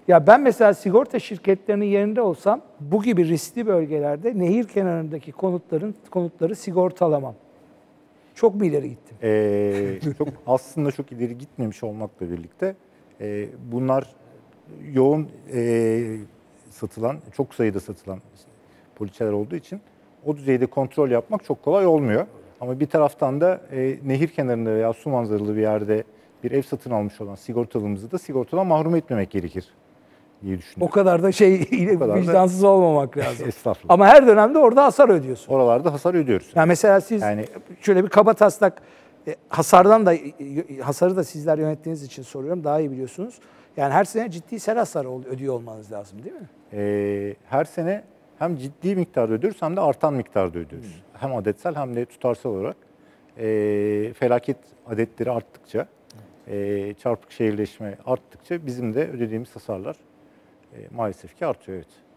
Ya ben mesela sigorta şirketlerinin yerinde olsam bu gibi riskli bölgelerde nehir kenarındaki konutları sigortalamam. Çok mu ileri gittim? Aslında çok ileri gitmemiş olmakla birlikte bunlar yoğun satılan, çok sayıda satılan poliçeler olduğu için o düzeyde kontrol yapmak çok kolay olmuyor. Ama bir taraftan da nehir kenarında veya su manzaralı bir yerde bir ev satın almış olan sigortalımızı da sigortadan mahrum etmemek gerekir diye O düşünüyorum. kadar da O kadar da vicdansız olmamak lazım. estağfurullah. Ama her dönemde orada hasar ödüyorsun. Oralarda hasar ödüyoruz. Yani mesela siz Yani şöyle bir kabataslak hasarı da sizler yönettiğiniz için soruyorum. Daha iyi biliyorsunuz. Yani her sene ciddi sel hasarı ödüyor olmanız lazım değil mi? her sene hem ciddi miktarda ödüyoruz hem de artan miktarda ödüyoruz. Hem adetsel hem de tutarsal olarak felaket adetleri arttıkça, çarpık şehirleşme arttıkça bizim de ödediğimiz hasarlar maalesef ki artıyor. Evet.